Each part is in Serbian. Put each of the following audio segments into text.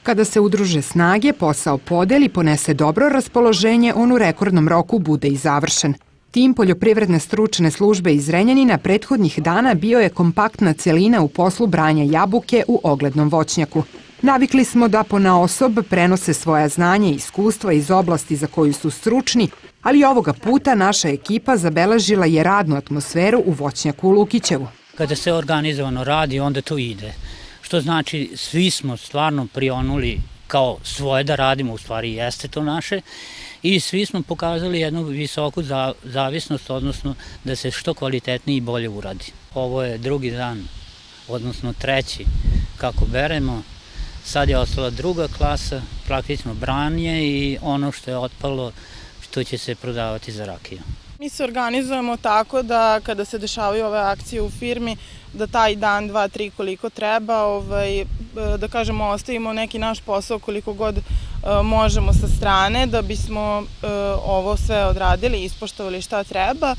Kada se udruže snage, posao podeli, ponese dobro raspoloženje, on u rekordnom roku bude i završen. Tim poljoprivredne stručne službe iz Zrenjanina prethodnih dana bio je kompaktna celina u poslu branja jabuke u oglednom voćnjaku. Navikli smo da ponaosob prenose svoja znanja i iskustva iz oblasti za koju su stručni, ali ovoga puta naša ekipa zabeležila je radnu atmosferu u voćnjaku u Lukićevu. Kada se organizovano radi, onda to ide. Što znači, svi smo stvarno prionuli kao svoje da radimo, u stvari jeste to naše, i svi smo pokazali jednu visoku zavisnost, odnosno da se što kvalitetnije i bolje uradi. Ovo je drugi dan, odnosno treći, kako beremo. Sad je ostala druga klasa, praktično branje i ono što je otpalo, što će se prodavati za rakiju. Mi se organizujemo tako da kada se dešavaju ove akcije u firmi, da taj dan, 2, 3 koliko treba, da kažemo ostavimo neki naš posao koliko god možemo sa strane da bismo ovo sve odradili i ispoštovali šta treba.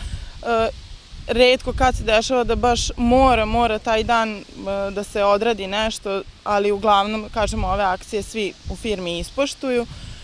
Retko kad se dešava da baš mora taj dan da se odradi nešto, ali uglavnom, kažemo, ove akcije svi u firmi ispoštuju.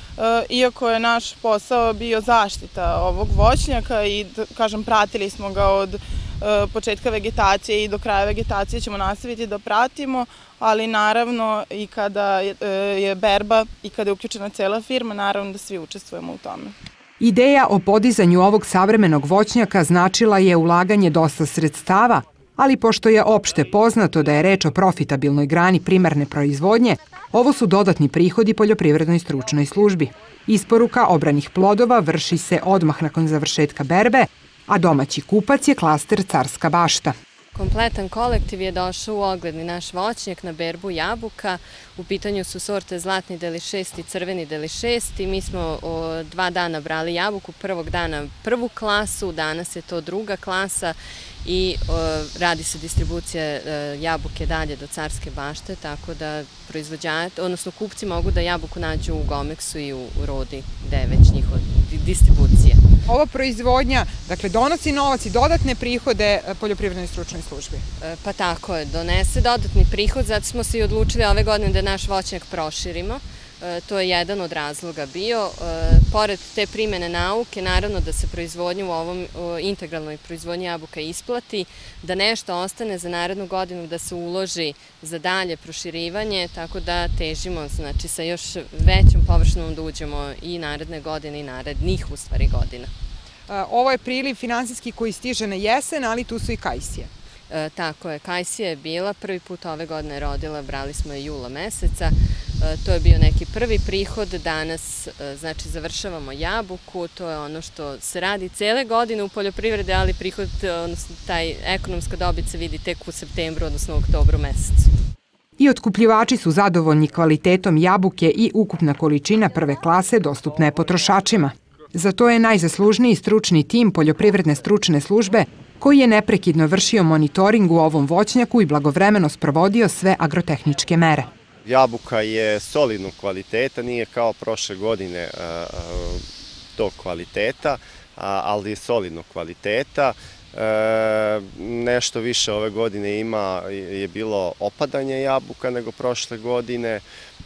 Iako je naš posao bio zaštita ovog voćnjaka i, kažem, pratili smo ga od početka vegetacije i do kraja vegetacije ćemo nastaviti da pratimo, ali naravno i kada je berba i kada je uključena cela firma, naravno da svi učestvujemo u tome. Ideja o podizanju ovog savremenog voćnjaka značila je ulaganje dosta sredstava, ali pošto je opšte poznato da je reč o profitabilnoj grani primarne proizvodnje, ovo su dodatni prihodi poljoprivrednoj stručnoj službi. Isporuka obranih plodova vrši se odmah nakon završetka berbe, a domaći kupac je klaster Carska bašta. Kompletan kolektiv je došao u ogledni naš voćnjak na berbu jabuka. U pitanju su sorte Zlatni Deli 6 i Crveni Deli 6. Mi smo 2 dana brali jabuku, prvog dana prvu klasu, danas je to druga klasa i radi se distribucija jabuke dalje do Carske bašte, tako da proizvođači, odnosno kupci mogu da jabuku nađu u Gomeksu i u Rodi, gde je već njihova distribucija. Ova proizvodnja, dakle, donosi novac i dodatne prihode poljoprivrednoj stručnoj službi? Pa tako je, donese dodatni prihod, zato smo se i odlučili ove godine da naš voćnjak proširimo. To je jedan od razloga bio. Pored te primene nauke, naravno da se proizvodnju u ovom integralnoj proizvodnji jabuka isplati, da nešto ostane za narednu godinu, da se uloži za dalje proširivanje, tako da težimo, znači, sa još većom površinom da uđemo i naredne godine i narednih, u stvari, godina. Ovo je priliv finansijski koji stiže na jesen, ali tu su i kajsije. Tako je, kajsija je bila, prvi put ove godine rodila, brali smo je jula meseca, to je bio neki prvi prihod, danas znači završavamo jabuku, to je ono što se radi cele godine u poljoprivredi, ali prihod, odnosno taj ekonomska dobit se vidi tek u septembru, odnosno u oktobru mesecu. I otkupljivači su zadovoljni kvalitetom jabuke i ukupna količina prve klase dostupna je potrošačima. Za to je najzaslužniji stručni tim poljoprivredne stručne službe koji je neprekidno vršio monitoring u ovom voćnjaku i blagovremeno sprovodio sve agrotehničke mere. Jabuka je solidnog kvaliteta, nije kao prošle godine tog kvaliteta, ali je solidnog kvaliteta. Nešto više ove godine je bilo opadanje jabuka nego prošle godine.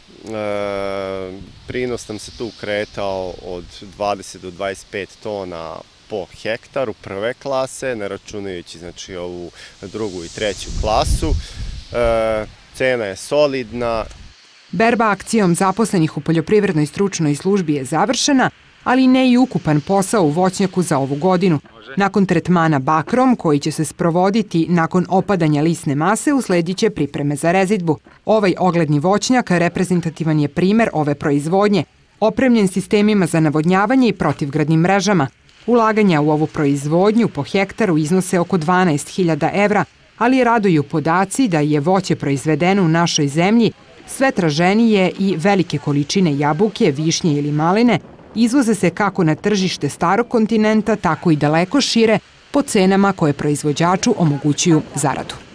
Prinos nam se tu kretao od 20 do 25 tona po hektaru prve klase, ne računajući, znači, ovu drugu i treću klasu. Cena je solidna. Berba akcijom zaposlenih u poljoprivrednoj stručnoj službi je završena, ali ne i ukupan posao u voćnjaku za ovu godinu. Nakon tretmana bakrom, koji će se sprovoditi nakon opadanja lisne mase, usledit će pripreme za rezidbu. Ovaj ogledni voćnjak reprezentativan je primer ove proizvodnje, opremljen sistemima za navodnjavanje i protivgradnim mrežama. Ulaganja u ovu proizvodnju po hektaru iznose oko 12.000 evra, ali raduju podaci da je voće proizvedeno u našoj zemlji sve traženije i velike količine jabuke, višnje ili maline izvoze se kako na tržište starog kontinenta, tako i daleko šire po cenama koje proizvođaču omogućuju zaradu.